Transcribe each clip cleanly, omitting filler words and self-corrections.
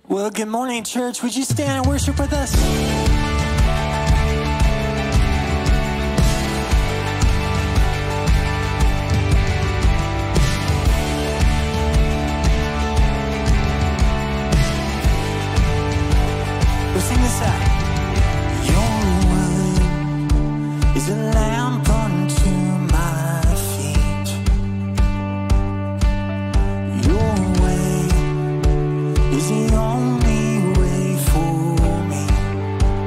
Well, good morning, church. Would you stand and worship with us? We'll sing this out. Your word is a lamp unto my feet. Your way is the only way for me.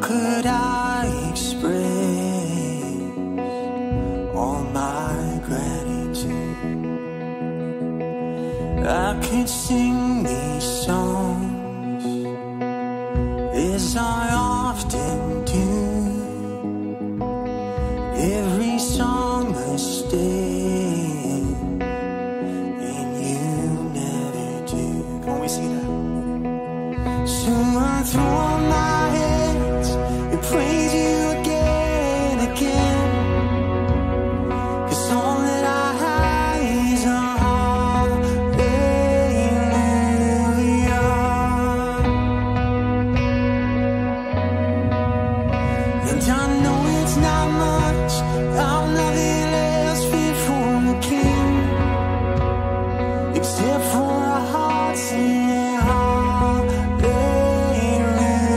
could I express all my gratitude? I could sing these songs as I often do. Every song must stay, and you never do. Can we see that? So I throw up my hands and praise you again, again. 'Cause all that I have is a hallelujah. And I know it's not much, I'm nothing else fit for a king, except for a heart singing hallelujah.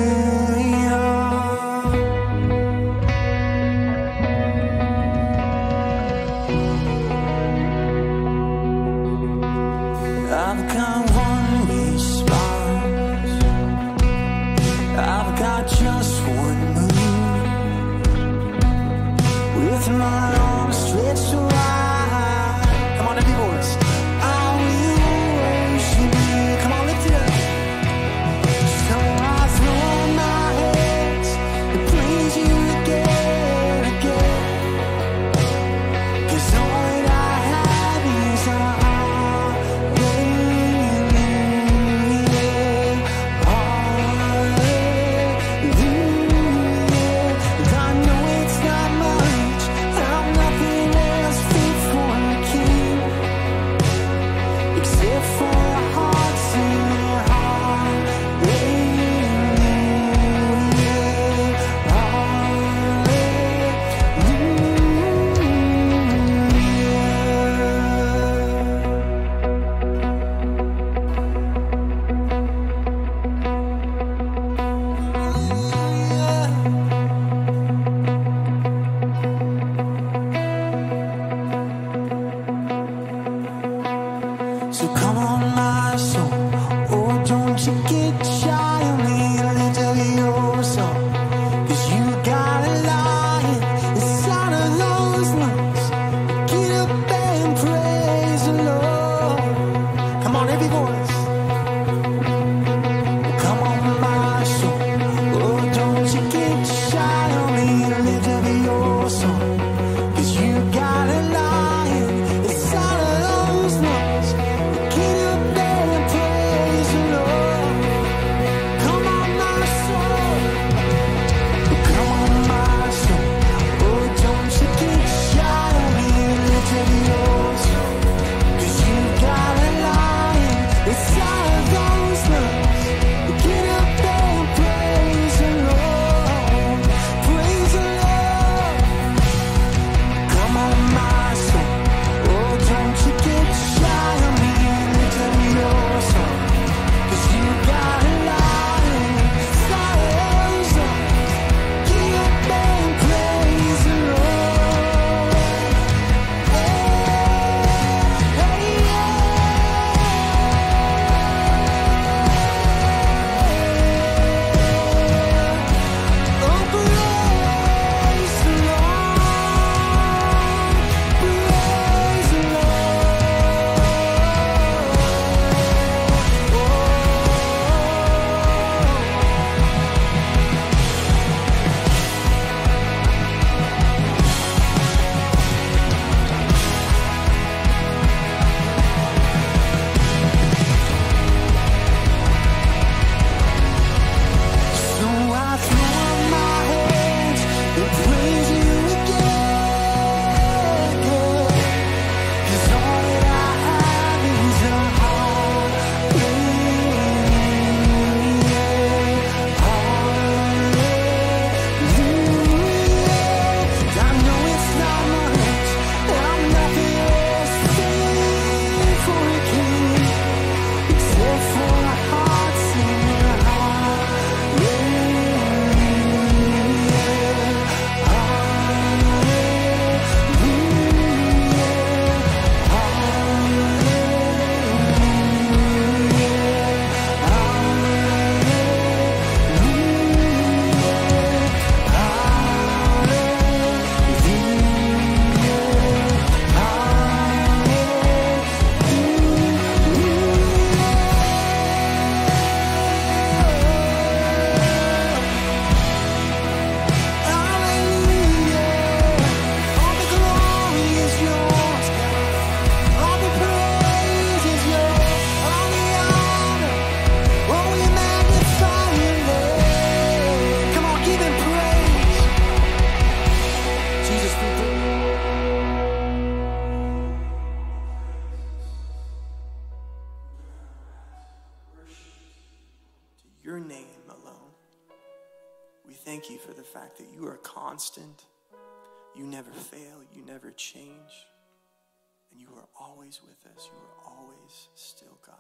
your name alone. We thank you for the fact that you are constant. You never fail. You never change. And you are always with us. You are always still God.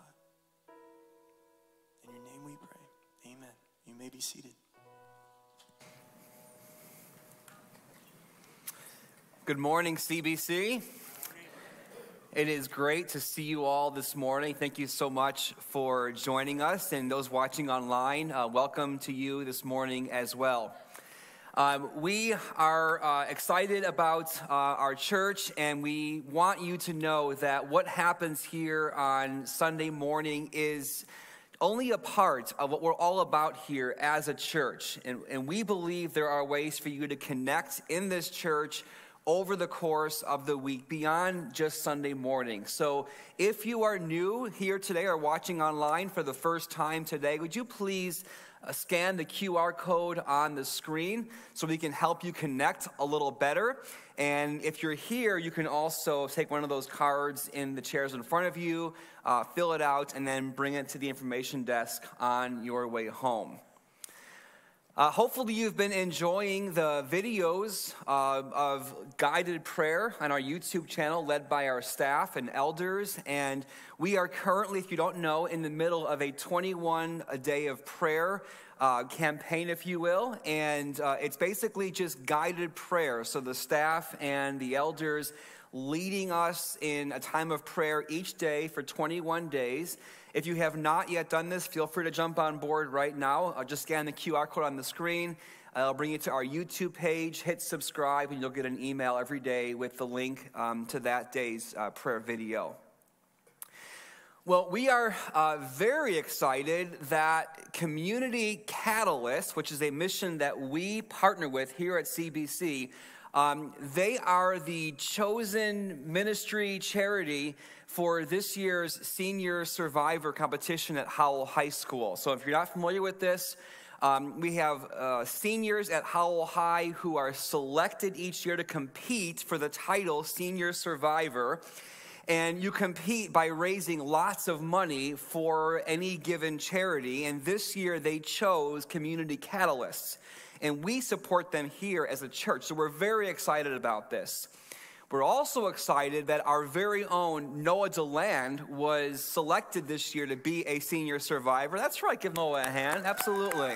In your name we pray. Amen. You may be seated. Good morning, CBC. It is great to see you all this morning. Thank you so much for joining us. And those watching online, welcome to you this morning as well. We are excited about our church, and we want you to know that what happens here on Sunday morning is only a part of what we're all about here as a church. And we believe there are ways for you to connect in this church over the course of the week, beyond just Sunday morning. So if you are new here today or watching online for the first time today, would you please scan the QR code on the screen so we can help you connect a little better. And if you're here, you can also take one of those cards in the chairs in front of you, fill it out, and then bring it to the information desk on your way home. Hopefully you've been enjoying the videos of guided prayer on our YouTube channel led by our staff and elders. And we are currently, if you don't know, in the middle of a 21-day of prayer campaign, if you will. And it's basically just guided prayer. So the staff and the elders leading us in a time of prayer each day for 21 days. If you have not yet done this, feel free to jump on board right now. Just scan the QR code on the screen. I'll bring you to our YouTube page. Hit subscribe, and you'll get an email every day with the link to that day's prayer video. Well, we are very excited that Community Catalyst, which is a mission that we partner with here at CBC, they are the chosen ministry charity for this year's Senior Survivor competition at Howell High School. So if you're not familiar with this, we have seniors at Howell High who are selected each year to compete for the title Senior Survivor. And you compete by raising lots of money for any given charity. And this year they chose Community Catalysts. And we support them here as a church. So we're very excited about this. We're also excited that our very own Noah DeLand was selected this year to be a senior survivor. That's right, give Noah a hand, absolutely.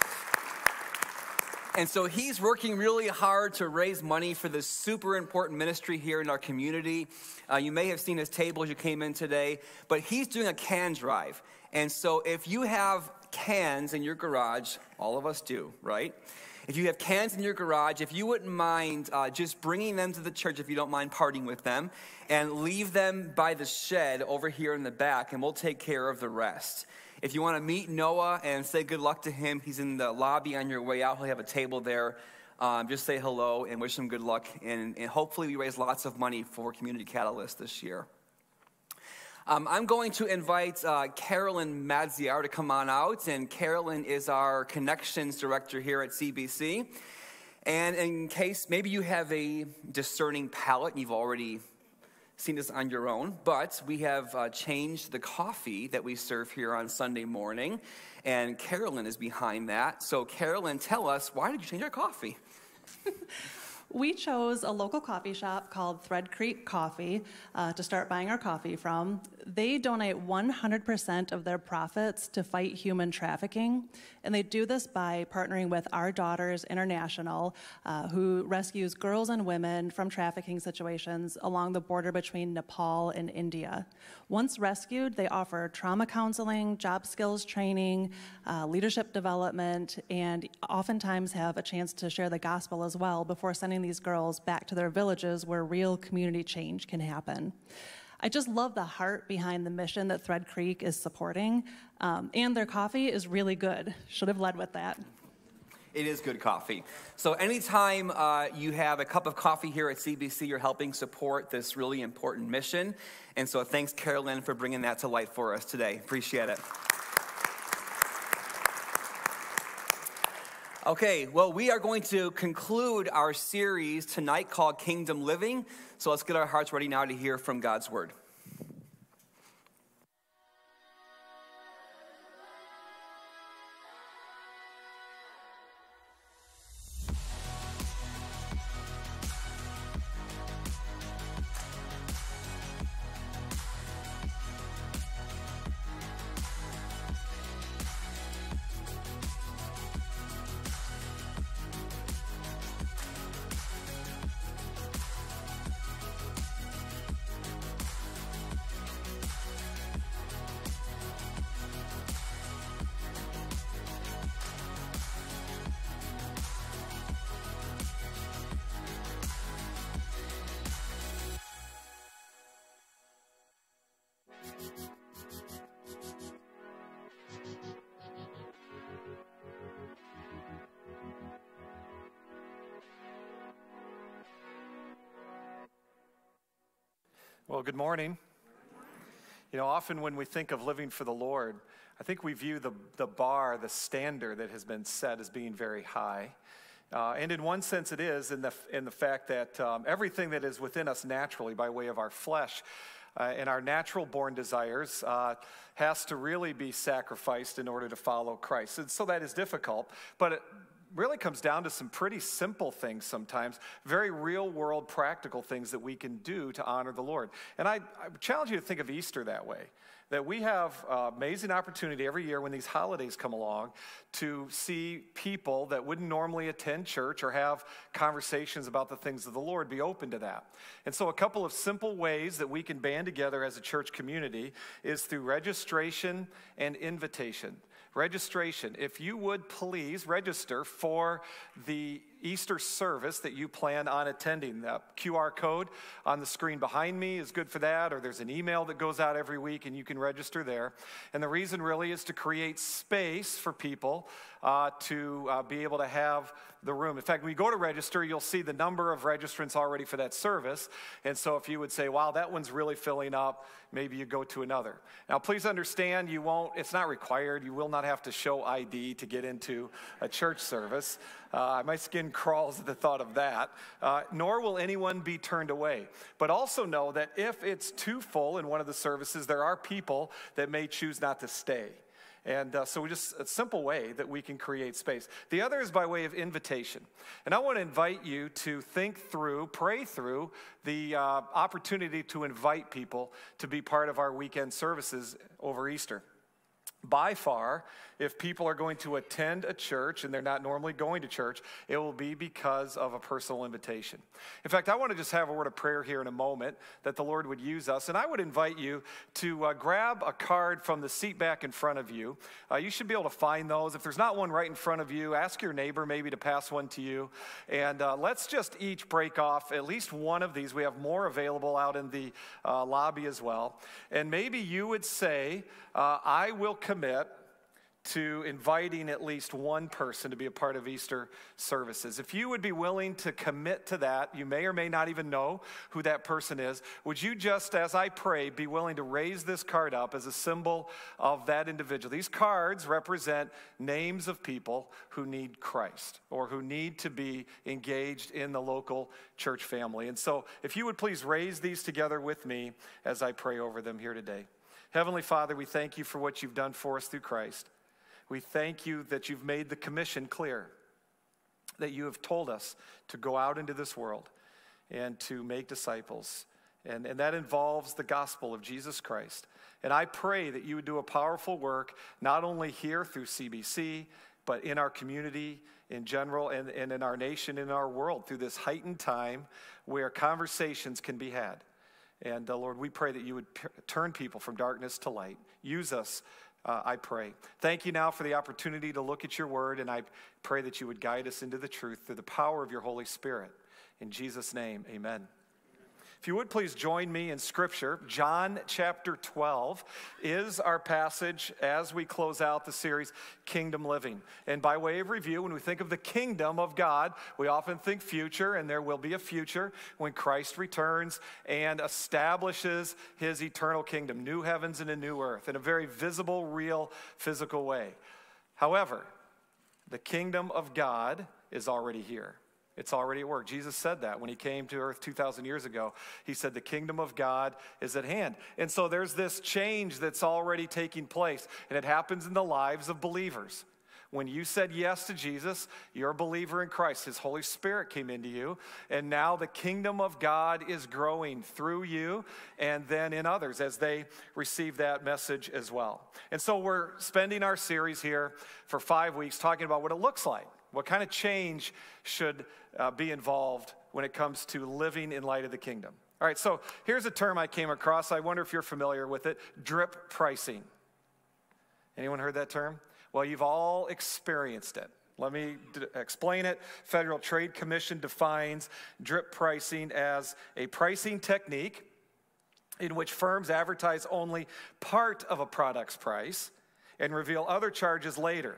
And so he's working really hard to raise money for this super important ministry here in our community. You may have seen his table as you came in today, but he's doing a can drive. And so if you have cans in your garage, all of us do, right? If you have cans in your garage, if you wouldn't mind just bringing them to the church, if you don't mind partying with them, and leave them by the shed over here in the back, and we'll take care of the rest. If you want to meet Noah and say good luck to him, he's in the lobby on your way out. He'll have a table there. Just say hello and wish him good luck. And hopefully we raise lots of money for Community Catalyst this year. I'm going to invite Carolyn Madziar to come on out, and Carolyn is our connections director here at CBC. And in case maybe you have a discerning palate, and you've already seen this on your own, but we have changed the coffee that we serve here on Sunday morning, and Carolyn is behind that. So Carolyn, tell us, why did you change our coffee? We chose a local coffee shop called Thread Creek Coffee to start buying our coffee from. They donate 100% of their profits to fight human trafficking, and they do this by partnering with Our Daughters International, who rescues girls and women from trafficking situations along the border between Nepal and India. Once rescued, they offer trauma counseling, job skills training, leadership development, and oftentimes have a chance to share the gospel as well before sending these girls back to their villages where real community change can happen. I just love the heart behind the mission that Thread Creek is supporting, and their coffee is really good. Should have led with that. It is good coffee. So anytime you have a cup of coffee here at CBC, you're helping support this really important mission. And so thanks, Carolyn, for bringing that to light for us today. Appreciate it. Okay, well, we are going to conclude our series tonight called Kingdom Living. So let's get our hearts ready now to hear from God's Word. Well, good morning. You know, often when we think of living for the Lord, I think we view the bar, the standard that has been set as being very high. And in one sense it is, in the fact that everything that is within us naturally by way of our flesh and our natural born desires has to really be sacrificed in order to follow Christ. And so that is difficult, but it really comes down to some pretty simple things sometimes, very real world practical things that we can do to honor the Lord. And I challenge you to think of Easter that way, that we have amazing opportunity every year when these holidays come along to see people that wouldn't normally attend church or have conversations about the things of the Lord be open to that. And so a couple of simple ways that we can band together as a church community is through registration and invitation. Registration. If you would please register for the Easter service that you plan on attending. The QR code on the screen behind me is good for that, or there's an email that goes out every week and you can register there. And the reason really is to create space for people to be able to have the room. In fact, when you go to register, you'll see the number of registrants already for that service. And so if you would say, wow, that one's really filling up, maybe you go to another. Now, please understand, it's not required. You will not have to show ID to get into a church service. My skin crawls at the thought of that, nor will anyone be turned away. But also know that if it's too full in one of the services, there are people that may choose not to stay. And so just a simple way that we can create space. The other is by way of invitation. And I want to invite you to pray through the opportunity to invite people to be part of our weekend services over Easter. By far, if people are going to attend a church and they're not normally going to church, it will be because of a personal invitation. In fact, I want to just have a word of prayer here in a moment that the Lord would use us. And I would invite you to grab a card from the seat back in front of you. You should be able to find those. If there's not one right in front of you, ask your neighbor maybe to pass one to you. And let's just each break off at least one of these. We have more available out in the lobby as well. And maybe you would say, I will commit to inviting at least one person to be a part of Easter services. If you would be willing to commit to that, you may or may not even know who that person is. Would you just, as I pray, be willing to raise this card up as a symbol of that individual? These cards represent names of people who need Christ or who need to be engaged in the local church family. And so if you would please raise these together with me as I pray over them here today. Heavenly Father, we thank you for what you've done for us through Christ. We thank you that you've made the commission clear, that you have told us to go out into this world and to make disciples. And that involves the gospel of Jesus Christ. And I pray that you would do a powerful work, not only here through CBC, but in our community in general and in our nation, in our world, through this heightened time where conversations can be had. And Lord, we pray that you would turn people from darkness to light. Use us, I pray. Thank you now for the opportunity to look at your word, and I pray that you would guide us into the truth through the power of your Holy Spirit. In Jesus' name, amen. If you would please join me in Scripture, John chapter 12 is our passage as we close out the series, Kingdom Living. And by way of review, when we think of the kingdom of God, we often think future, and there will be a future when Christ returns and establishes his eternal kingdom, new heavens and a new earth, in a very visible, real, physical way. However, the kingdom of God is already here. It's already at work. Jesus said that when he came to earth 2,000 years ago. He said the kingdom of God is at hand. And so there's this change that's already taking place, and it happens in the lives of believers. When you said yes to Jesus, you're a believer in Christ. His Holy Spirit came into you, and now the kingdom of God is growing through you and then in others as they receive that message as well. And so we're spending our series here for 5 weeks talking about what it looks like. What kind of change should be involved when it comes to living in light of the kingdom? All right, so here's a term I came across. I wonder if you're familiar with it, drip pricing. Anyone heard that term? Well, you've all experienced it. Let me explain it. Federal Trade Commission defines drip pricing as a pricing technique in which firms advertise only part of a product's price and reveal other charges later.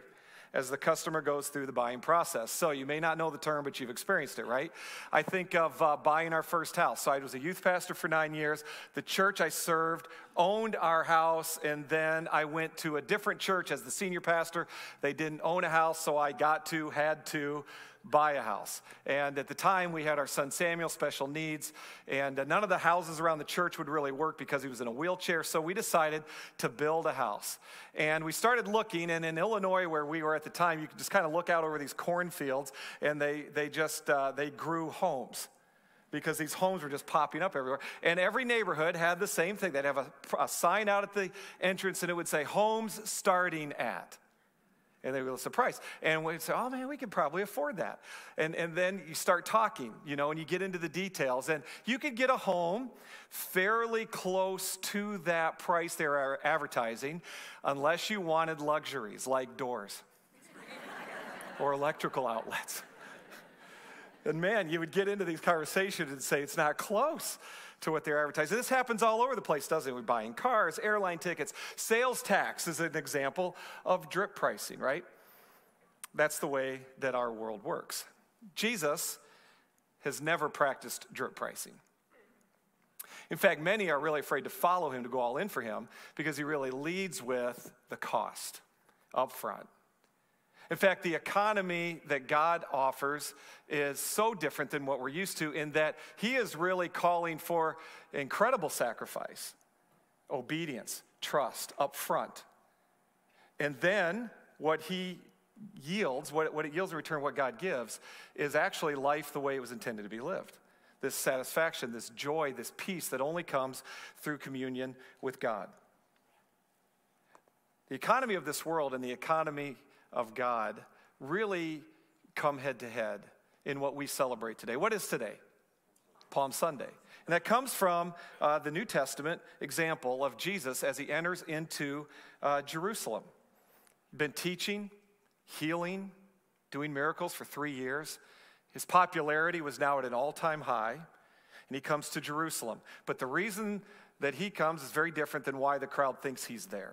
as the customer goes through the buying process. So you may not know the term, but you've experienced it, right? I think of buying our first house. So I was a youth pastor for 9 years. The church I served owned our house, and then I went to a different church as the senior pastor. They didn't own a house, so I had to buy a house. And at the time, we had our son Samuel, special needs, and none of the houses around the church would really work because he was in a wheelchair, so we decided to build a house. And we started looking, and in Illinois, where we were at the time, you could just kind of look out over these cornfields, and they grew homes, because these homes were just popping up everywhere. And every neighborhood had the same thing. They'd have a sign out at the entrance, and it would say, "Homes starting at." And they were surprised. And we'd say, "Oh, man, we could probably afford that." And then you start talking, and you get into the details. And you could get a home fairly close to that price they were advertising, unless you wanted luxuries like doors or electrical outlets. And man, you would get into these conversations and say, it's not close to what they're advertising. This happens all over the place, doesn't it? We're buying cars, airline tickets. Sales tax is an example of drip pricing, right? That's the way that our world works. Jesus has never practiced drip pricing. In fact, many are really afraid to follow him, to go all in for him, because he really leads with the cost up front. In fact, the economy that God offers is so different than what we're used to, in that he is really calling for incredible sacrifice, obedience, trust up front. And then what he yields, what it yields in return, what God gives, is actually life the way it was intended to be lived. This satisfaction, this joy, this peace that only comes through communion with God. The economy of this world and the economy of God really come head to head in what we celebrate today. What is today? Palm Sunday. And that comes from the New Testament example of Jesus as he enters into Jerusalem. Been teaching, healing, doing miracles for 3 years. His popularity was now at an all-time high, and he comes to Jerusalem. But the reason that he comes is very different than why the crowd thinks he's there.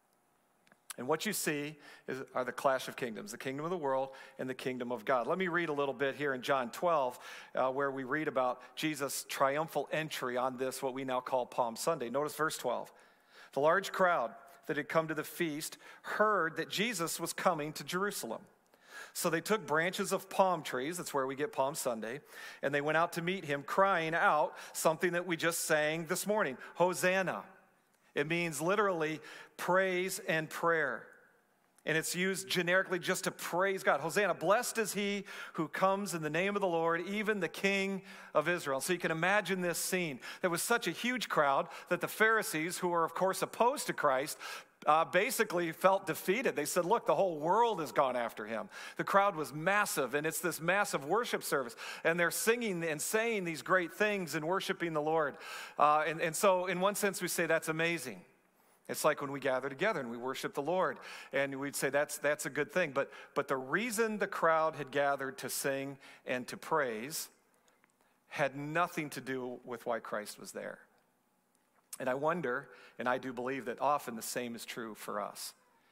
And what you see are the clash of kingdoms, the kingdom of the world and the kingdom of God. Let me read a little bit here in John 12, where we read about Jesus' triumphal entry on this, what we now call Palm Sunday. Notice verse 12. The large crowd that had come to the feast heard that Jesus was coming to Jerusalem. So they took branches of palm trees, that's where we get Palm Sunday, and they went out to meet him, crying out something that we just sang this morning, Hosanna. It means literally praise and prayer. And it's used generically just to praise God. Hosanna, blessed is he who comes in the name of the Lord, even the King of Israel. So you can imagine this scene. There was such a huge crowd that the Pharisees, who were of course opposed to Christ, basically felt defeated. They said, look, the whole world has gone after him. The crowd was massive, and it's this massive worship service. And they're singing and saying these great things and worshiping the Lord. And so in one sense, we say that's amazing. It's like when we gather together and we worship the Lord, and we'd say that's a good thing. But the reason the crowd had gathered to sing and to praise had nothing to do with why Christ was there. And I wonder, and I do believe that often the same is true for us.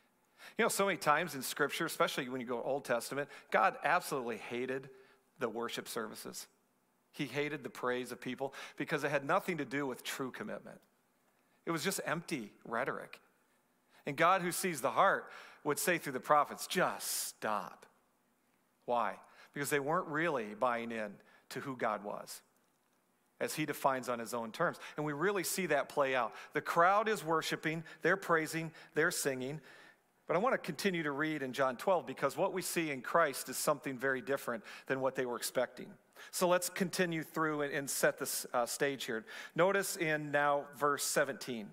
So many times in Scripture, especially when you go Old Testament, God absolutely hated the worship services. He hated the praise of people because it had nothing to do with true commitment. It was just empty rhetoric. And God, who sees the heart, would say through the prophets, just stop. Why? Because they weren't really buying in to who God was, as he defines on his own terms. And we really see that play out. The crowd is worshiping, they're praising, they're singing. But I want to continue to read in John 12, because what we see in Christ is something very different than what they were expecting. So let's continue through and set this stage here. Notice in now verse 17,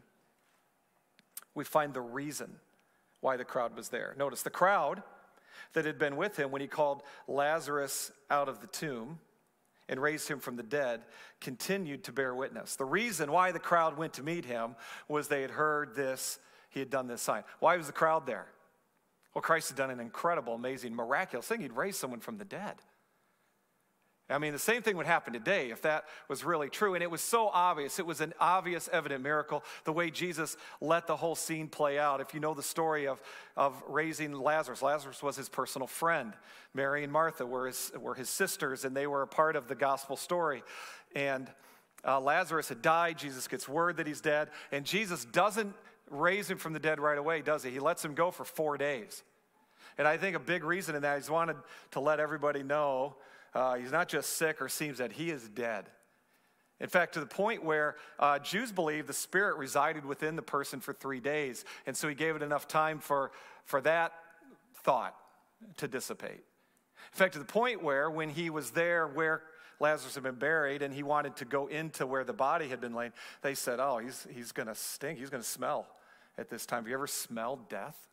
we find the reason why the crowd was there. Notice the crowd that had been with him when he called Lazarus out of the tomb and raised him from the dead continued to bear witness. The reason why the crowd went to meet him was they had heard this, he had done this sign. Why was the crowd there? Well, Christ had done an incredible, amazing, miraculous thing. He'd raised someone from the dead. I mean, the same thing would happen today if that was really true. And it was so obvious. It was an obvious, evident miracle, the way Jesus let the whole scene play out. If you know the story of raising Lazarus, Lazarus was his personal friend. Mary and Martha were his sisters, and they were a part of the gospel story. And Lazarus had died. Jesus gets word that he's dead. And Jesus doesn't raise him from the dead right away, does he? He lets him go for 4 days. And I think a big reason in that, he's wanted to let everybody know he's not just sick or seems that he is dead. In fact, to the point where Jews believe the spirit resided within the person for 3 days. And so he gave it enough time for that thought to dissipate. In fact, to the point where when he was there where Lazarus had been buried and he wanted to go into where the body had been laid, they said, oh, he's going to stink. He's going to smell at this time. Have you ever smelled death?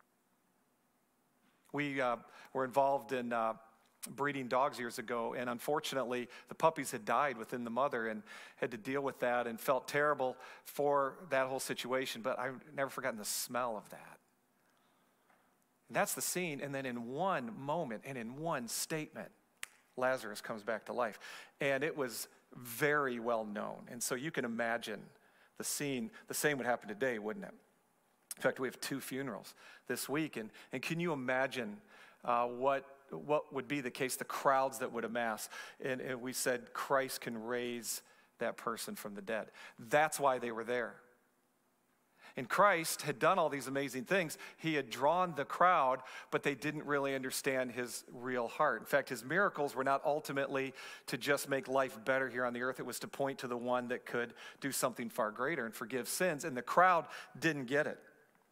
We were involved in breeding dogs years ago, and unfortunately, the puppies had died within the mother and had to deal with that and felt terrible for that whole situation, but I've never forgotten the smell of that. And that's the scene, and then in one moment and in one statement, Lazarus comes back to life. And it was very well known, and so you can imagine the scene. The same would happen today, wouldn't it? In fact, we have 2 funerals this week, and can you imagine what would be the case, the crowds that would amass? And we said Christ can raise that person from the dead. That's why they were there. And Christ had done all these amazing things. He had drawn the crowd, but they didn't really understand his real heart. In fact, his miracles were not ultimately to just make life better here on the earth. It was to point to the one that could do something far greater and forgive sins. And the crowd didn't get it.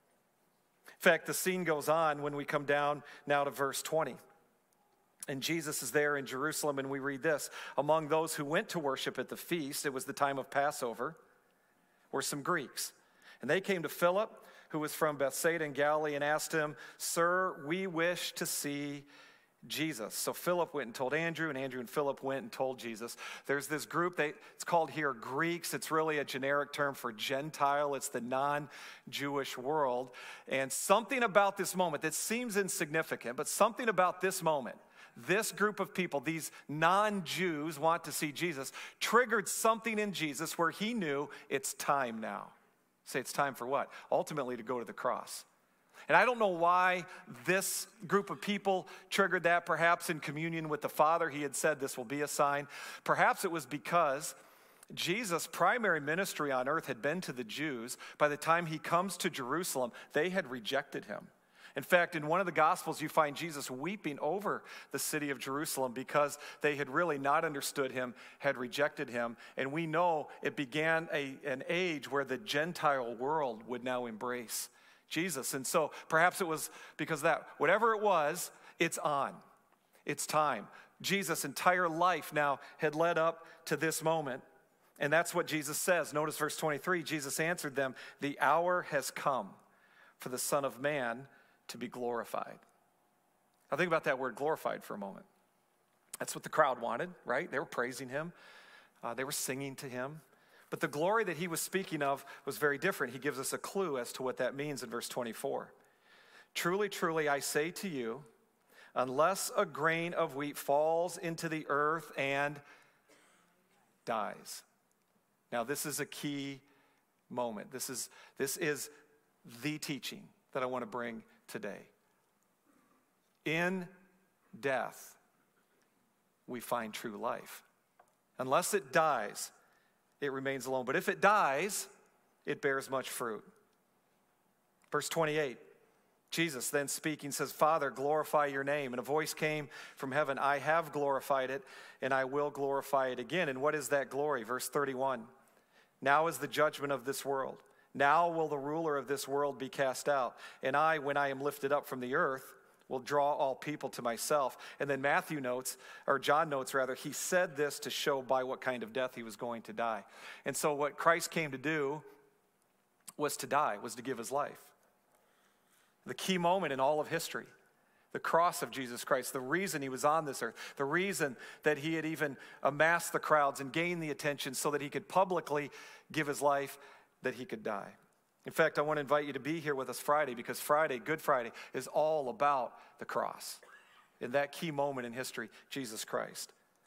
In fact, the scene goes on when we come down now to verse 20. And Jesus is there in Jerusalem, and we read this. Among those who went to worship at the feast, it was the time of Passover, were some Greeks. And they came to Philip, who was from Bethsaida in Galilee, and asked him, Sir, we wish to see Jesus. So Philip went and told Andrew, and Andrew and Philip went and told Jesus. There's this group, it's called here Greeks. It's really a generic term for Gentile. It's the non-Jewish world. And something about this moment that seems insignificant, but something about this moment, this group of people, these non-Jews want to see Jesus, triggered something in Jesus where he knew it's time now. Say it's time for what? Ultimately to go to the cross. And I don't know why this group of people triggered that. Perhaps in communion with the Father, he had said this will be a sign. Perhaps it was because Jesus' primary ministry on earth had been to the Jews. By the time he comes to Jerusalem, they had rejected him. In fact, in one of the Gospels, you find Jesus weeping over the city of Jerusalem because they had really not understood him, had rejected him. And we know it began an age where the Gentile world would now embrace Jesus. And so perhaps it was because of that. Whatever it was, it's on. It's time. Jesus' entire life now had led up to this moment. And that's what Jesus says. Notice verse 23. Jesus answered them, the hour has come for the Son of Man to be glorified. Now think about that word glorified for a moment. That's what the crowd wanted, right? They were praising him. They were singing to him. But the glory that he was speaking of was very different. He gives us a clue as to what that means in verse 24. Truly, truly, I say to you, unless a grain of wheat falls into the earth and dies. Now, this is a key moment. This is the teaching that I want to bring today. In death, we find true life. Unless it dies, it remains alone. But if it dies, it bears much fruit. Verse 28, Jesus then speaking says, Father, glorify your name. And a voice came from heaven, I have glorified it, and I will glorify it again. And what is that glory? Verse 31, now is the judgment of this world. Now will the ruler of this world be cast out. And I, when I am lifted up from the earth, will draw all people to myself. And then John notes, he said this to show by what kind of death he was going to die. And so what Christ came to do was to die, was to give his life. The key moment in all of history, the cross of Jesus Christ, the reason he was on this earth, the reason that he had even amassed the crowds and gained the attention so that he could publicly give his life, that he could die. In fact, I want to invite you to be here with us Friday, because Friday, Good Friday, is all about the cross. In that key moment in history, Jesus Christ.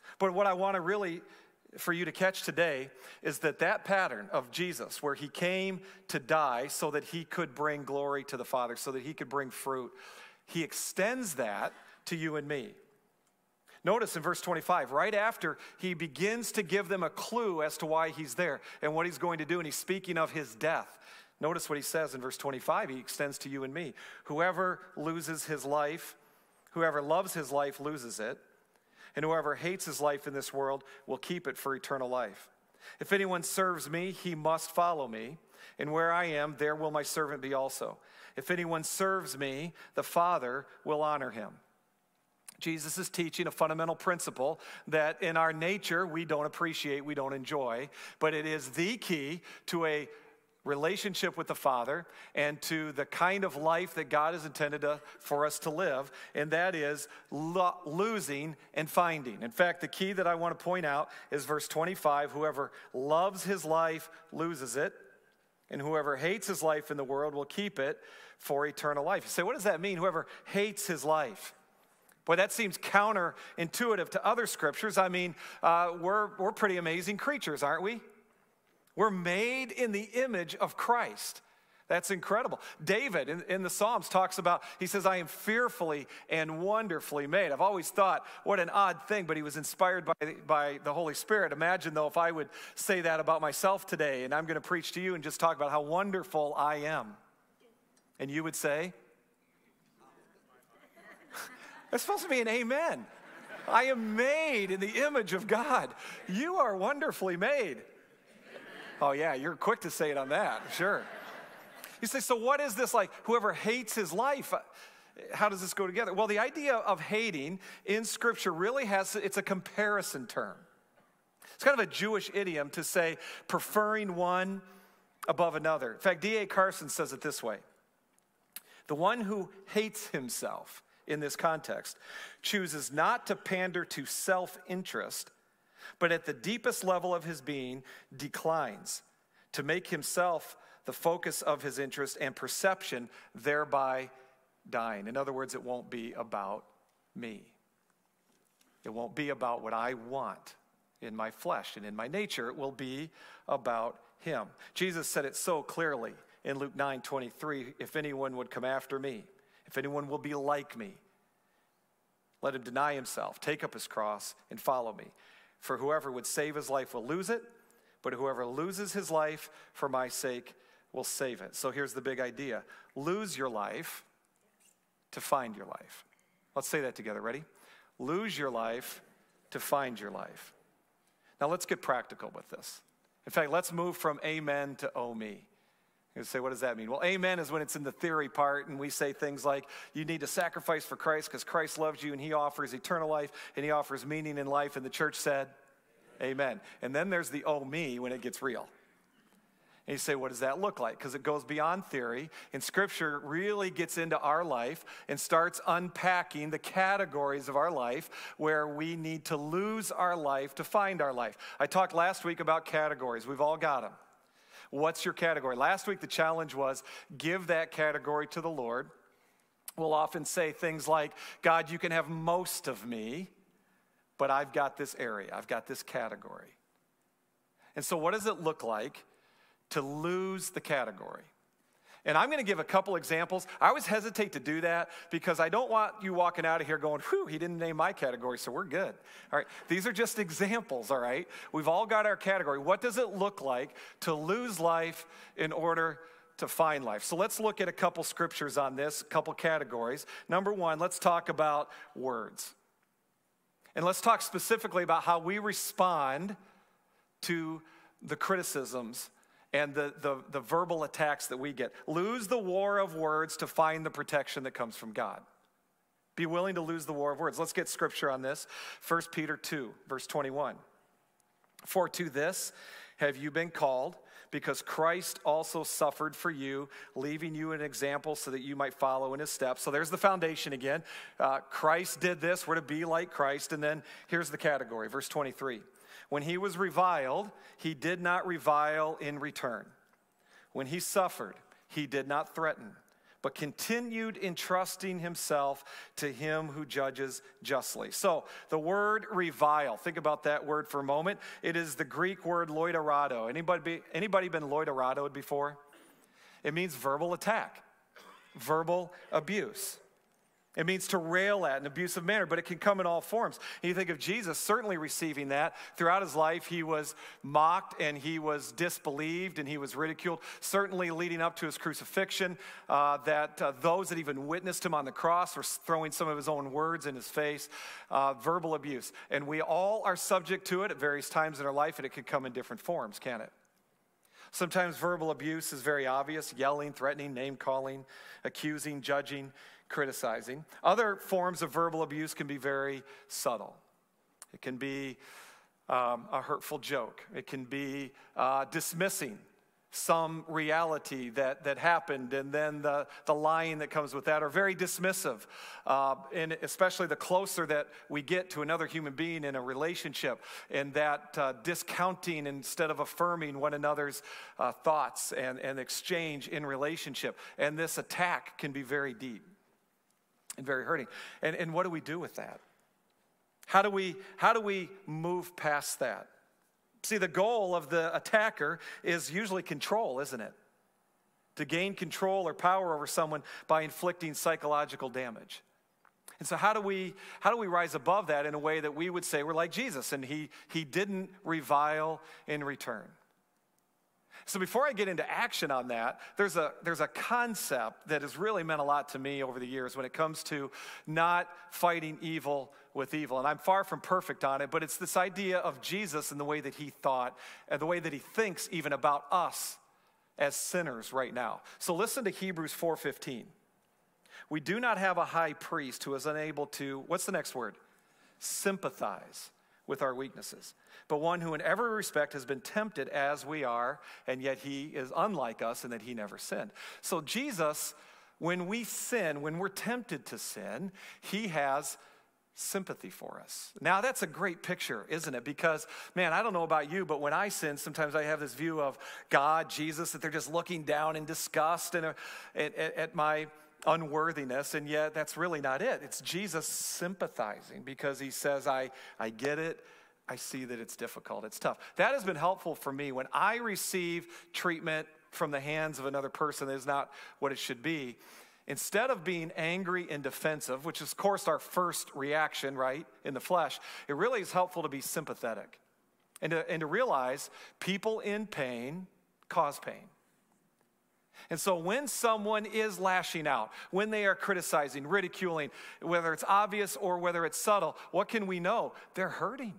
But what I want to really for you to catch today is that pattern of Jesus, where he came to die so that he could bring glory to the Father, so that he could bring fruit, he extends that to you and me. Notice in verse 25, right after he begins to give them a clue as to why he's there and what he's going to do, and he's speaking of his death. Notice what he says in verse 25, he extends to you and me. Whoever loves his life loses it. And whoever hates his life in this world will keep it for eternal life. If anyone serves me, he must follow me. And where I am, there will my servant be also. If anyone serves me, the Father will honor him. Jesus is teaching a fundamental principle that in our nature we don't appreciate, we don't enjoy, but it is the key to a relationship with the Father and to the kind of life that God has intended for us to live, and that is losing and finding. In fact, the key that I want to point out is verse 25, whoever loves his life loses it, and whoever hates his life in the world will keep it for eternal life. You say, what does that mean, whoever hates his life? Boy, that seems counterintuitive to other scriptures. I mean, we're pretty amazing creatures, aren't we? We're made in the image of Christ. That's incredible. David in the Psalms talks about, he says, I am fearfully and wonderfully made. I've always thought, what an odd thing, but he was inspired by the Holy Spirit. Imagine, though, if I would say that about myself today, and I'm going to preach to you and just talk about how wonderful I am. And you would say, it's supposed to be an amen. I am made in the image of God. You are wonderfully made. Oh, yeah, you're quick to say it on that, sure. You say, so what is this like? Whoever hates his life, how does this go together? Well, the idea of hating in Scripture really it's a comparison term. It's kind of a Jewish idiom to say preferring one above another. In fact, D.A. Carson says it this way. The one who hates himself in this context chooses not to pander to self-interest, but at the deepest level of his being declines to make himself the focus of his interest and perception, thereby dying. In other words, it won't be about me. It won't be about what I want in my flesh and in my nature. It will be about him. Jesus said it so clearly in Luke 9:23, if anyone would come after me, if anyone will be like me, let him deny himself, take up his cross, and follow me. For whoever would save his life will lose it, but whoever loses his life for my sake will save it. So here's the big idea. Lose your life to find your life. Let's say that together. Ready? Lose your life to find your life. Now let's get practical with this. In fact, let's move from amen to oh me. You say, what does that mean? Well, amen is when it's in the theory part, and we say things like, you need to sacrifice for Christ because Christ loves you, and he offers eternal life, and he offers meaning in life, and the church said, amen. And then there's the oh me when it gets real. And you say, what does that look like? Because it goes beyond theory, and Scripture really gets into our life and starts unpacking the categories of our life where we need to lose our life to find our life. I talked last week about categories. We've all got them. What's your category? Last week the challenge was give that category to the Lord. We'll often say things like, God, you can have most of me, but I've got this area. I've got this category. And so what does it look like to lose the category? And I'm going to give a couple examples. I always hesitate to do that because I don't want you walking out of here going, whew, he didn't name my category, so we're good. All right, these are just examples, all right? We've all got our category. What does it look like to lose life in order to find life? So let's look at a couple scriptures on this, a couple categories. Number one, let's talk about words. And let's talk specifically about how we respond to the criticisms and the verbal attacks that we get. Lose the war of words to find the protection that comes from God. Be willing to lose the war of words. Let's get scripture on this. 1 Peter 2, verse 21. For to this have you been called, because Christ also suffered for you, leaving you an example so that you might follow in his steps. So there's the foundation again. Christ did this. We're to be like Christ. And then here's the category, verse 23. When he was reviled, he did not revile in return. When he suffered, he did not threaten, but continued entrusting himself to him who judges justly. So the word revile, think about that word for a moment. It is the Greek word loitorado. Anybody been loitorodoed before? It means verbal attack, verbal abuse. It means to rail at in an abusive manner, but it can come in all forms. And you think of Jesus certainly receiving that. Throughout his life, he was mocked and he was disbelieved and he was ridiculed. Certainly leading up to his crucifixion, those that even witnessed him on the cross were throwing some of his own words in his face, verbal abuse. And we all are subject to it at various times in our life, and it can come in different forms, can't it? Sometimes verbal abuse is very obvious: yelling, threatening, name-calling, accusing, judging, criticizing. Other forms of verbal abuse can be very subtle. It can be a hurtful joke. It can be dismissing some reality that happened, and then the lying that comes with that, are very dismissive. And especially the closer that we get to another human being in a relationship, and that discounting instead of affirming one another's thoughts and exchange in relationship. And this attack can be very deep and very hurting. And what do we do with that? How do we move past that? See, the goal of the attacker is usually control, isn't it? To gain control or power over someone by inflicting psychological damage. And so how do we rise above that in a way that we would say we're like Jesus, and he didn't revile in return? So before I get into action on that, there's a concept that has really meant a lot to me over the years when it comes to not fighting evil with evil. And I'm far from perfect on it, but it's this idea of Jesus and the way that he thought and the way that he thinks even about us as sinners right now. So listen to Hebrews 4:15. We do not have a high priest who is unable to, what's the next word? Sympathize with our weaknesses, but one who in every respect has been tempted as we are, and yet he is unlike us in that he never sinned. So Jesus, when we sin, when we're tempted to sin, he has sympathy for us. Now that's a great picture, isn't it? Because, man, I don't know about you, but when I sin, sometimes I have this view of God, Jesus, that they're just looking down in disgust and at my unworthiness, and yet that's really not it. It's Jesus sympathizing because he says, I get it. I see that it's difficult. It's tough. That has been helpful for me when I receive treatment from the hands of another person that is not what it should be. Instead of being angry and defensive, which is, of course, our first reaction, right, in the flesh, it really is helpful to be sympathetic and to realize people in pain cause pain. And so when someone is lashing out, when they are criticizing, ridiculing, whether it's obvious or whether it's subtle, what can we know? They're hurting.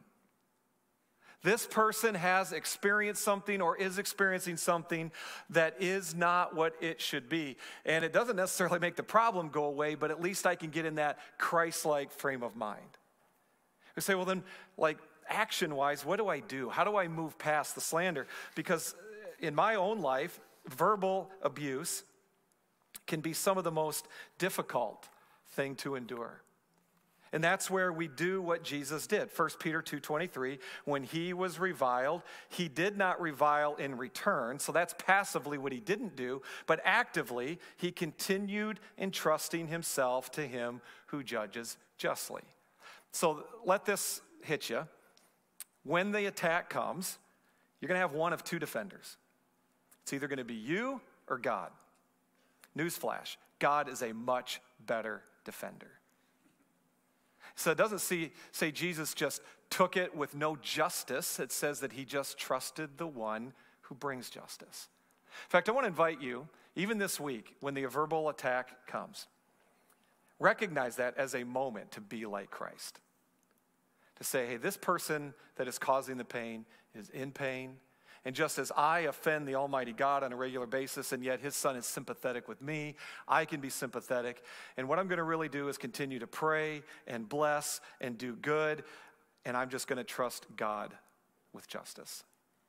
This person has experienced something or is experiencing something that is not what it should be. And it doesn't necessarily make the problem go away, but at least I can get in that Christ-like frame of mind. We say, well then, like action-wise, what do I do? How do I move past the slander? Because in my own life, verbal abuse can be some of the most difficult thing to endure. And that's where we do what Jesus did. 1 Peter 2:23, when he was reviled, he did not revile in return. So that's passively what he didn't do, but actively he continued entrusting himself to him who judges justly. So let this hit you. When the attack comes, you're going to have one of two defenders. It's either going to be you or God. Newsflash, God is a much better defender. So it doesn't say Jesus just took it with no justice. It says that he just trusted the one who brings justice. In fact, I want to invite you, even this week, when the verbal attack comes, recognize that as a moment to be like Christ. To say, hey, this person that is causing the pain is in pain. And just as I offend the Almighty God on a regular basis, and yet his son is sympathetic with me, I can be sympathetic. And what I'm going to really do is continue to pray and bless and do good. And I'm just going to trust God with justice.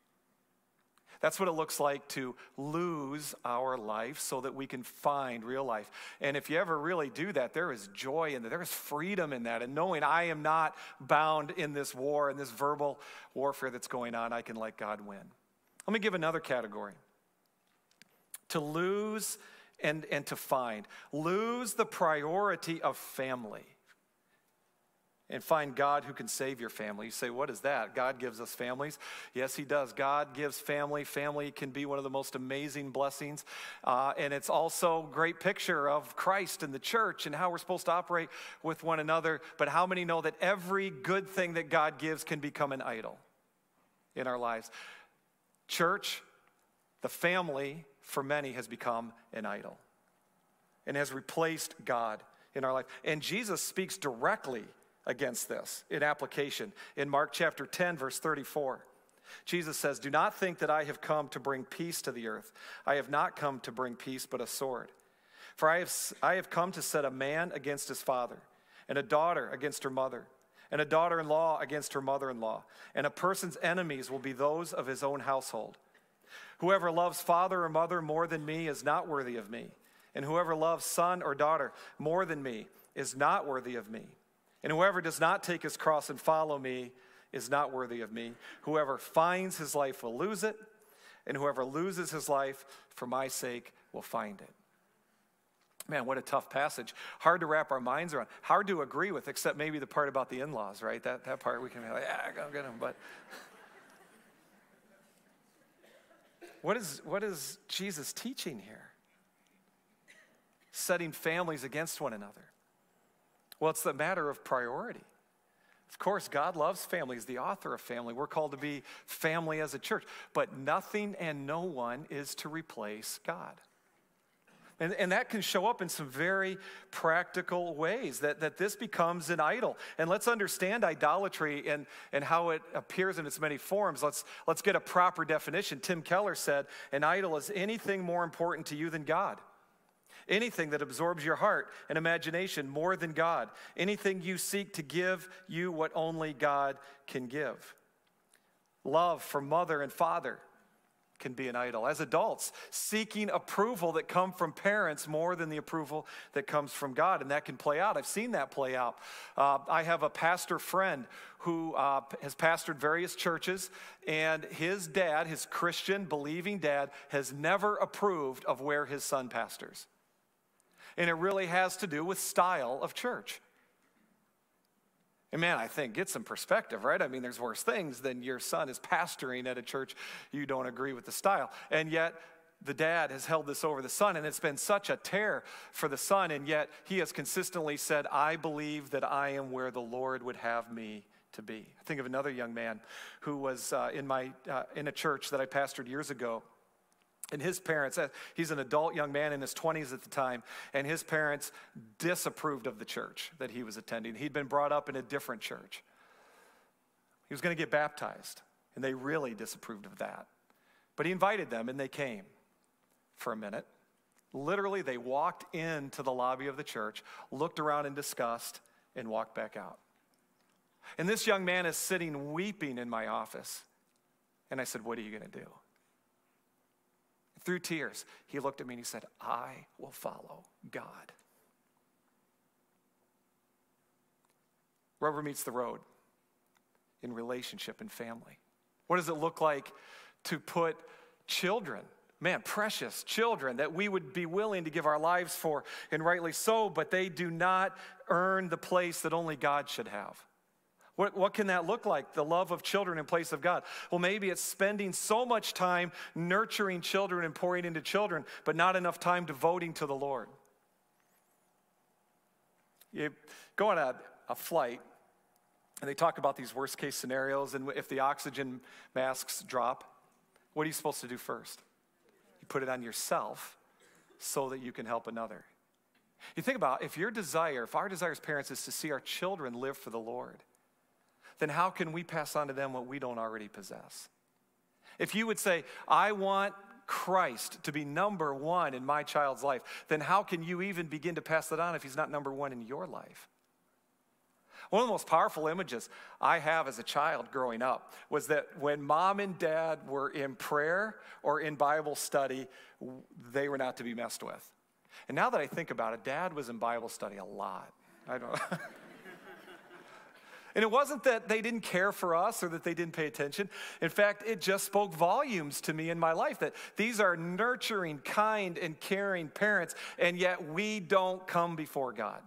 That's what it looks like to lose our life so that we can find real life. And if you ever really do that, there is joy in that. There is freedom in that. And knowing I am not bound in this war, in this verbal warfare that's going on, I can let God win. Let me give another category. To lose and to find. Lose the priority of family and find God who can save your family. You say, what is that? God gives us families. Yes, he does. God gives family. Family can be one of the most amazing blessings. And it's also a great picture of Christ and the church and how we're supposed to operate with one another. But how many know that every good thing that God gives can become an idol in our lives? Church, the family, for many, has become an idol and has replaced God in our life. And Jesus speaks directly against this in application. In Mark chapter 10, verse 34, Jesus says, "Do not think that I have come to bring peace to the earth. I have not come to bring peace, but a sword. For I have come to set a man against his father, and a daughter against her mother, and a daughter-in-law against her mother-in-law. And a person's enemies will be those of his own household. Whoever loves father or mother more than me is not worthy of me. And whoever loves son or daughter more than me is not worthy of me. And whoever does not take his cross and follow me is not worthy of me. Whoever finds his life will lose it, and whoever loses his life for my sake will find it." Man, what a tough passage. Hard to wrap our minds around. Hard to agree with, except maybe the part about the in-laws, right? That part we can be like, yeah, go get them. But what is Jesus teaching here? Setting families against one another. Well, it's the matter of priority. Of course, God loves family. He's the author of family. We're called to be family as a church. But nothing and no one is to replace God. And that can show up in some very practical ways, that this becomes an idol. And let's understand idolatry and how it appears in its many forms. Let's get a proper definition. Tim Keller said, "An idol is anything more important to you than God. Anything that absorbs your heart and imagination more than God. Anything you seek to give you what only God can give." Love for mother and father can be an idol. As adults, seeking approval that come from parents more than the approval that comes from God. And that can play out. I've seen that play out. I have a pastor friend who has pastored various churches, and his dad, his Christian believing dad, has never approved of where his son pastors. And it really has to do with style of church. And man, I think, get some perspective, right? I mean, there's worse things than your son is pastoring at a church you don't agree with the style. And yet, the dad has held this over the son, and it's been such a tear for the son, and yet he has consistently said, "I believe that I am where the Lord would have me to be." I think of another young man who was in a church that I pastored years ago. And his parents, he's an adult young man in his 20s at the time, and his parents disapproved of the church that he was attending. He'd been brought up in a different church. He was going to get baptized, and they really disapproved of that. But he invited them, and they came for a minute. Literally, they walked into the lobby of the church, looked around in disgust, and walked back out. And this young man is sitting weeping in my office. And I said, "What are you going to do?" Through tears, he looked at me and he said, "I will follow God." Rubber meets the road in relationship and family. What does it look like to put children, man, precious children that we would be willing to give our lives for, and rightly so, but they do not earn the place that only God should have? What can that look like, the love of children in place of God? Well, maybe it's spending so much time nurturing children and pouring into children, but not enough time devoting to the Lord. You go on a flight, and they talk about these worst case scenarios, and if the oxygen masks drop, what are you supposed to do first? You put it on yourself so that you can help another. You think about, if our desire as parents is to see our children live for the Lord, then how can we pass on to them what we don't already possess? If you would say, "I want Christ to be number one in my child's life," then how can you even begin to pass that on if he's not number one in your life? One of the most powerful images I have as a child growing up was that when mom and dad were in prayer or in Bible study, they were not to be messed with. And now that I think about it, Dad was in Bible study a lot. I don't know. And it wasn't that they didn't care for us or that they didn't pay attention. In fact, it just spoke volumes to me in my life that these are nurturing, kind, and caring parents, and yet we don't come before God.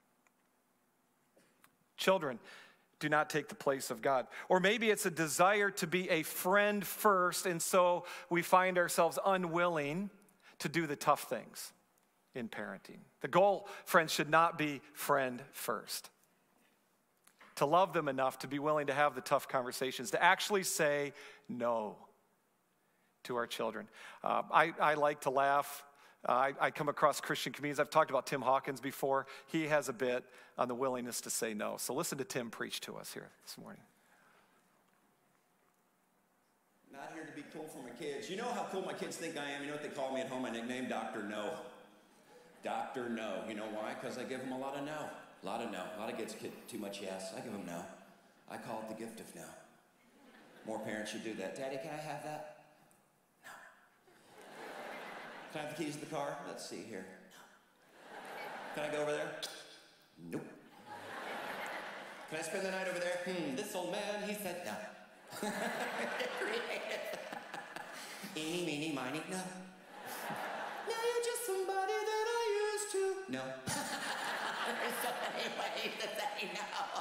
Children do not take the place of God. Or maybe it's a desire to be a friend first, and so we find ourselves unwilling to do the tough things in parenting. The goal, friends, should not be friend first. To love them enough to be willing to have the tough conversations, to actually say no to our children. I like to laugh. I come across Christian comedians. I've talked about Tim Hawkins before. He has a bit on the willingness to say no. So listen to Tim preach to us here this morning. Not here to be cool for my kids. You know how cool my kids think I am? You know what they call me at home? My nickname, Dr. No. Dr. No. You know why? Because I give them a lot of no. A lot of no. A lot of kids get too much yes. I give them no. I call it the gift of no. More parents should do that. Daddy, can I have that? No. Can I have the keys to the car? Let's see here. No. Can I go over there? Nope. Can I spend the night over there? This old man, he said no. Eeny, meeny, miny, no. Now you're just somebody that I used to. No. There's so many ways to say no.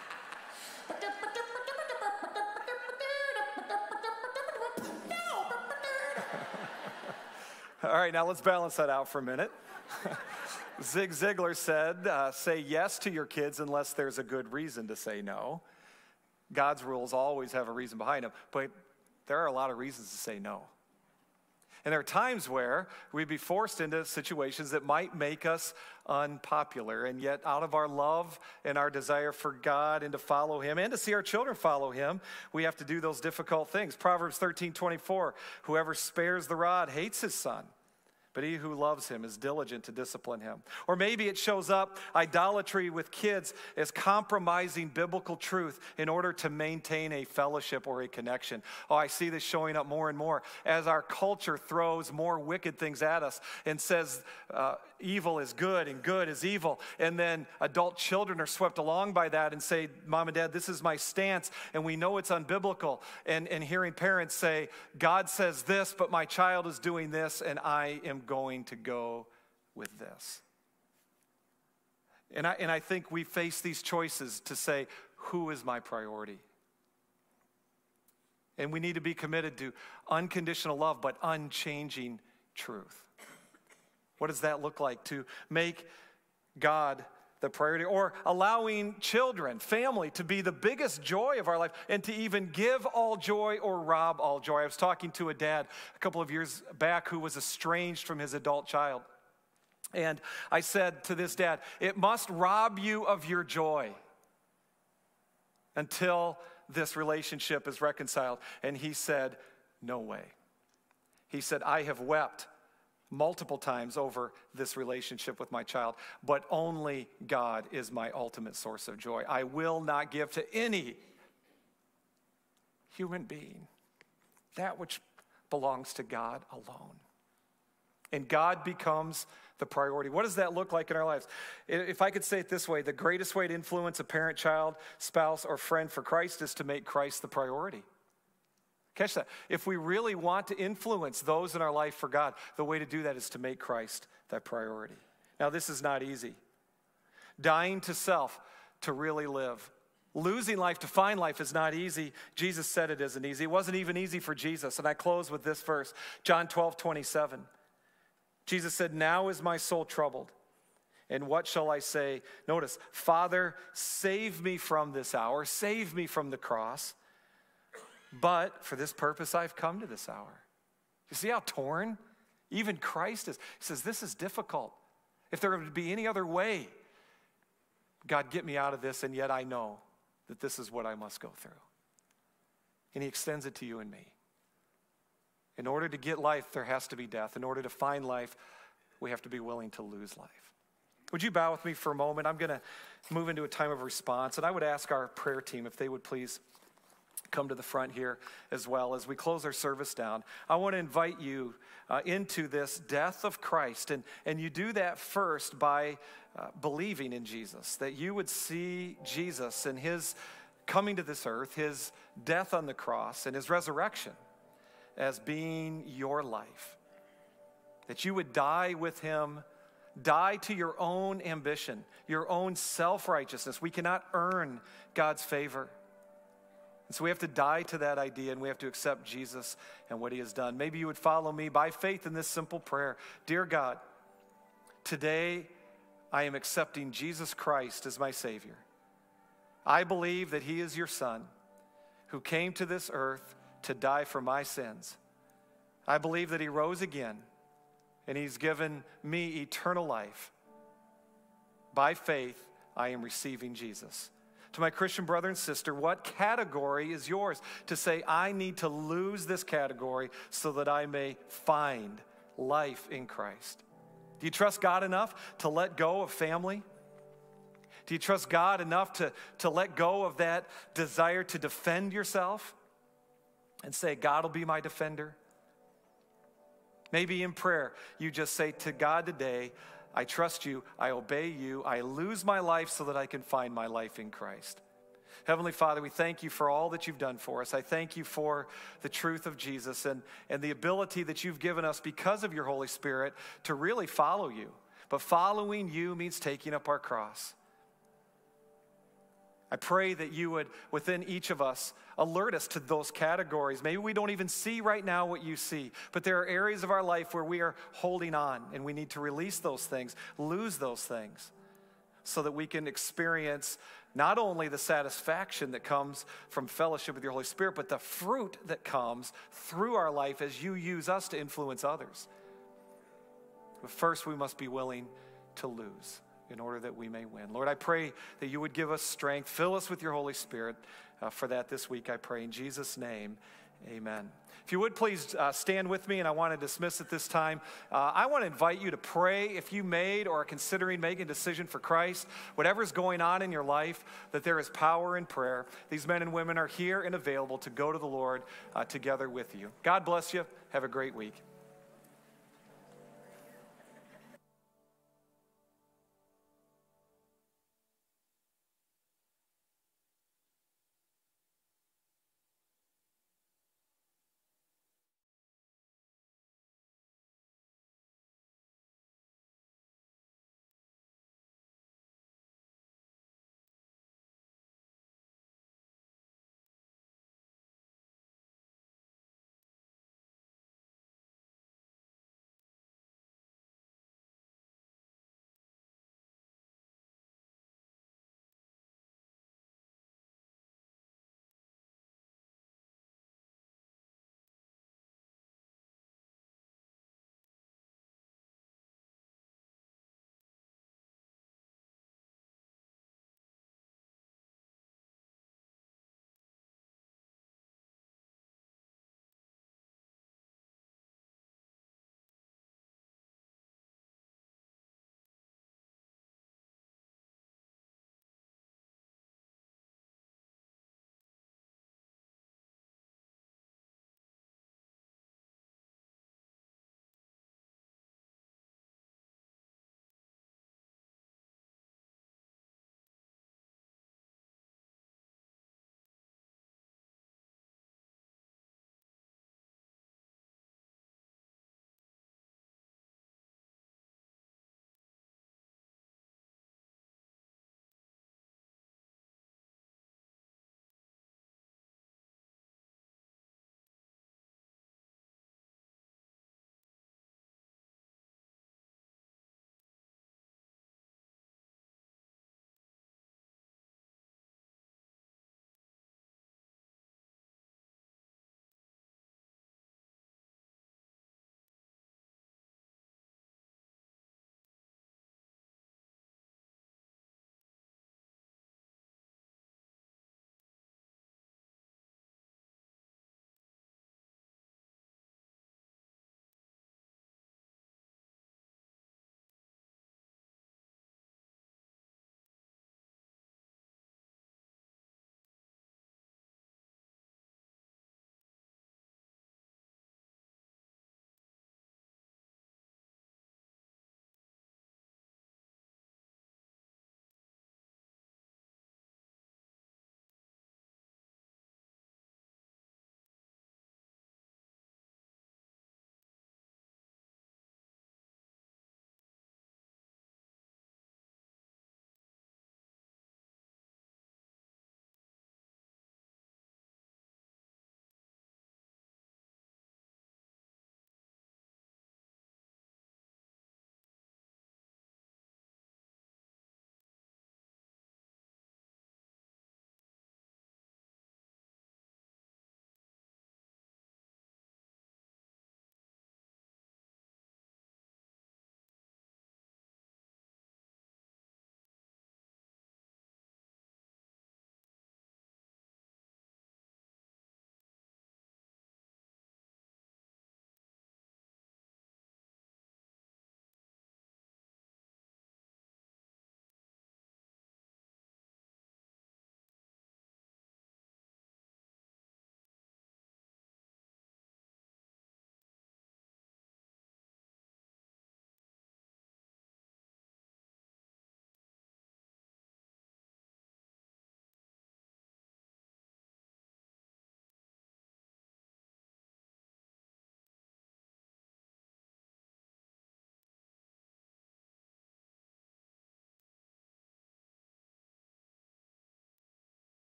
All right, now let's balance that out for a minute. Zig Ziglar said, say yes to your kids unless there's a good reason to say no. God's rules always have a reason behind them, but there are a lot of reasons to say no. And there are times where we'd be forced into situations that might make us unpopular. And yet out of our love and our desire for God and to follow him and to see our children follow him, we have to do those difficult things. Proverbs 13:24, whoever spares the rod hates his son, but he who loves him is diligent to discipline him. Or maybe it shows up idolatry with kids as compromising biblical truth in order to maintain a fellowship or a connection. Oh, I see this showing up more and more as our culture throws more wicked things at us and says evil is good and good is evil. And then adult children are swept along by that and say, Mom and Dad, this is my stance, and we know it's unbiblical. And hearing parents say, God says this, but my child is doing this, and I am going to go with this. And I think we face these choices to say, who is my priority? And we need to be committed to unconditional love, but unchanging truth. What does that look like? To make God the priority, or allowing children, family, to be the biggest joy of our life, and to even give all joy or rob all joy. I was talking to a dad a couple of years back who was estranged from his adult child. And I said to this dad, it must rob you of your joy until this relationship is reconciled. And he said, no way. He said, I have wept multiple times over this relationship with my child, but only God is my ultimate source of joy. I will not give to any human being that which belongs to God alone. And God becomes the priority. What does that look like in our lives? If I could say it this way, the greatest way to influence a parent, child, spouse, or friend for Christ is to make Christ the priority. Catch that. If we really want to influence those in our life for God, the way to do that is to make Christ that priority. Now, this is not easy. Dying to self to really live. Losing life to find life is not easy. Jesus said it isn't easy. It wasn't even easy for Jesus. And I close with this verse, John 12:27. Jesus said, now is my soul troubled. And what shall I say? Notice, Father, save me from this hour. Save me from the cross. But for this purpose, I've come to this hour. You see how torn even Christ is? He says, this is difficult. If there would be any other way, God, get me out of this, and yet I know that this is what I must go through. And he extends it to you and me. In order to get life, there has to be death. In order to find life, we have to be willing to lose life. Would you bow with me for a moment? I'm going to move into a time of response, and I would ask our prayer team if they would please come to the front here as well as we close our service down. I want to invite you into this death of Christ. And you do that first by believing in Jesus, that you would see Jesus and his coming to this earth, his death on the cross, and his resurrection as being your life. That you would die with him, die to your own ambition, your own self-righteousness. We cannot earn God's favor. And so we have to die to that idea, and we have to accept Jesus and what he has done. Maybe you would follow me by faith in this simple prayer. Dear God, today I am accepting Jesus Christ as my Savior. I believe that he is your Son who came to this earth to die for my sins. I believe that he rose again, and he's given me eternal life. By faith, I am receiving Jesus. To my Christian brother and sister, what category is yours to say, I need to lose this category so that I may find life in Christ? Do you trust God enough to let go of family? Do you trust God enough to let go of that desire to defend yourself and say, God will be my defender? Maybe in prayer, you just say to God today, I trust you, I obey you, I lose my life so that I can find my life in Christ. Heavenly Father, we thank you for all that you've done for us. I thank you for the truth of Jesus and the ability that you've given us because of your Holy Spirit to really follow you. But following you means taking up our cross. I pray that you would, within each of us, alert us to those categories. Maybe we don't even see right now what you see, but there are areas of our life where we are holding on, and we need to release those things, lose those things, so that we can experience not only the satisfaction that comes from fellowship with your Holy Spirit, but the fruit that comes through our life as you use us to influence others. But first, we must be willing to lose in order that we may win. Lord, I pray that you would give us strength. Fill us with your Holy Spirit for that this week, I pray. In Jesus' name, amen. If you would please stand with me, and I want to dismiss at this time. I want to invite you to pray if you made or are considering making a decision for Christ. Whatever's going on in your life, that there is power in prayer. These men and women are here and available to go to the Lord together with you. God bless you. Have a great week.